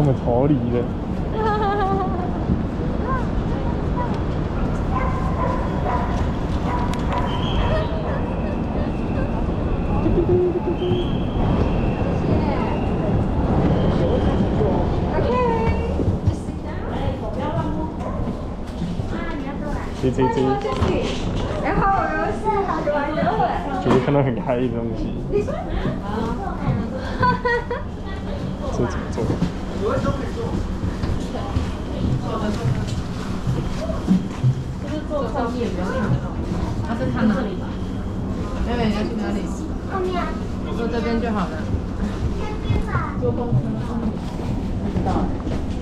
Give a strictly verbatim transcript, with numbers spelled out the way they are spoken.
们头里的。这这这， 然后我又是好玩的， 就是看到很嗨的东西。这怎么做？ 就是做后面不要看到，他是看哪里吧？妹妹你要去哪里？ 后面啊， 坐这边就好了。 这边吧。 坐公车。不知道。